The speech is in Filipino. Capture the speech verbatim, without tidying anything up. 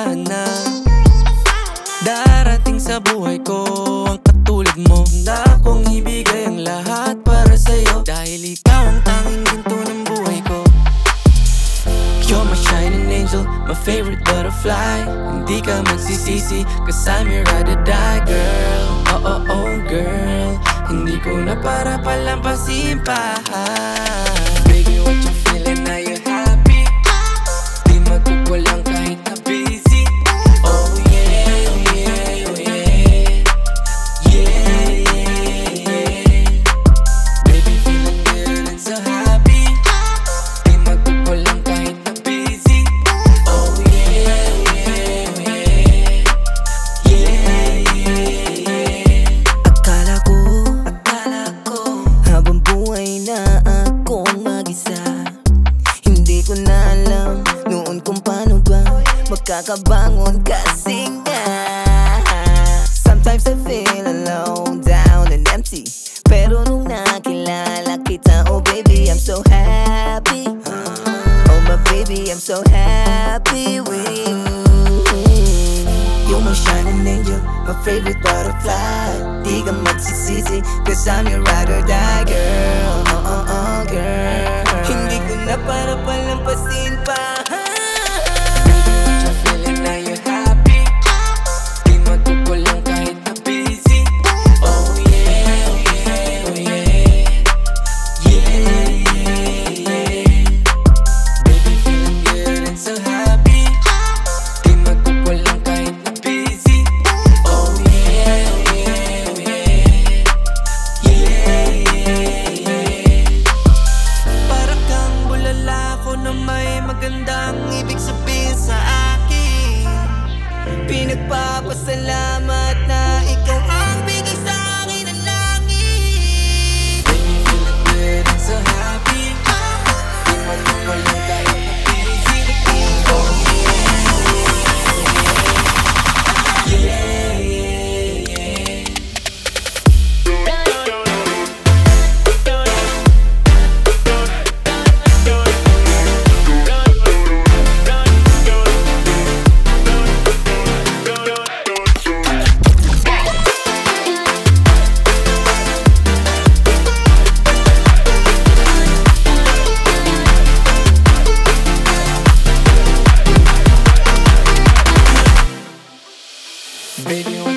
inaasahan na darating sa buhay ko ang katulad mo, na akong ibigay ang lahat para sa'yo, dahil ikaw ang tanging ginto ng buhay ko. You're my shining angel, my favorite butterfly. Hindi ka magsisisi, cause I'm your ride or die, girl. Oh, oh, oh, girl. Hindi ko na para palampasin pa. Baby, what you feeling? Now you happy? Di magkukulang kahit na busy. Oh yeah, oh yeah, oh yeah. Yeah, yeah, yeah. Baby, feeling good and so happy. Di magkukulang kahit na busy. Oh yeah, oh yeah, oh yeah. Yeah, yeah, yeah. Akala ko, akala ko habang buhay na akong mag-isa. Hindi ko na alam noon kung paano ba makakabangon, kasi nga sometimes I feel alone, down and empty. Pero nung nakilala kita, oh baby, I'm so happy. Oh my baby, I'm so happy with you. You're my shining angel, my favorite butterfly. Di ka magsisisi, cause I'm your ride or die, girl. Oh, oh, oh, girl. Hindi ko na para palampasin pa. What you feeling? Now you're happy? Di magkukulang kahit na busy. Oh yeah, oh yeah, oh yeah. Yeah, yeah, yeah. Baby, feeling good and so happy. Di magkukulang kahit na busy. Oh yeah, oh yeah, oh yeah. Yeah, yeah, yeah. Para kang bulala ko na may magandang ibig sabihin sa akin. Pinagpapasalamat na ikaw ang bigay sa akin ng langit. Baby, feeling good and so happy. Di magkukulang kahit na busy. Oh yeah, yeah, yeah, yeah. Baby,